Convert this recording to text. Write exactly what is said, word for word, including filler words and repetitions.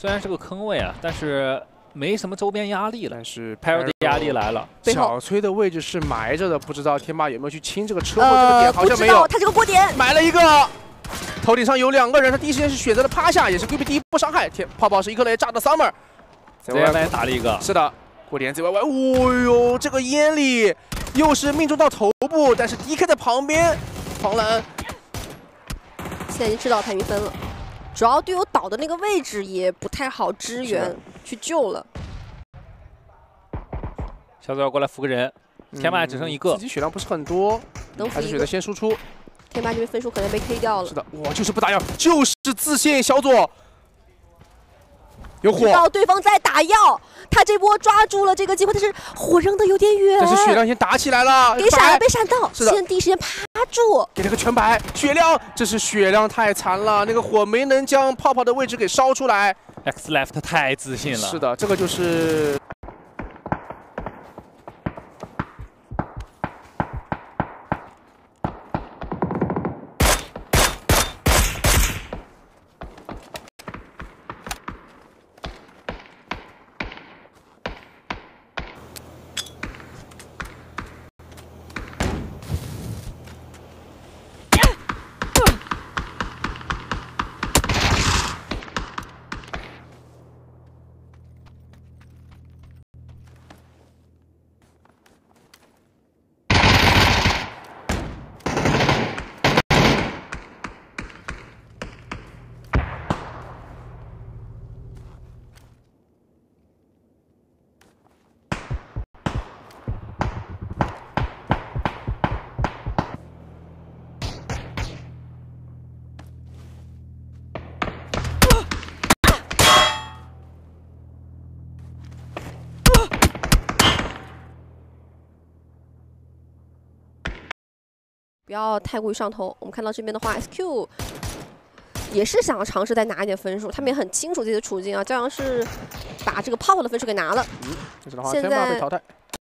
虽然是个坑位啊，但是没什么周边压力了。 但是 Perry 的压力来了， 小崔的位置是埋着的，不知道天霸有没有去清这个车祸呃、 这个点，好像没有。 他这个过点埋了一个，头顶上有两个人，他第一时间是选择了趴下，也是规避第一波伤害。天泡泡是一颗雷炸的 Summer， Z Y Y 打了一个， 是的，过点 Z Y Y， 哦呦，这个烟里又是命中到头部，但是 D K 在旁边，黄蓝现在已经知道他晕分了。 主要队友倒的那个位置也不太好支援去救了。 小左要过来扶个人，天霸只剩一个， 自己血量不是很多，还是选择先输出。 天霸这边分数可能被 K 掉了。 是的，哇，就是不打药，就是自信。小左有火， 知道对方在打药，他这波抓住了这个机会，但是火扔的有点远。 但是血量先打起来了， 给闪了，被闪到， 是的， 先第一时间趴住， 给了个全白血量，这是血量太残了，那个火没能将泡泡的位置给烧出来。 X Left 太自信了， 是的，这个就是。 不要太过于上头。我们看到这边的话 ，S Q 也是想要尝试再拿一点分数，他们也很清楚自己的处境啊。骄阳是把这个泡泡的分数给拿了， 嗯，这次的话，天霸被淘汰。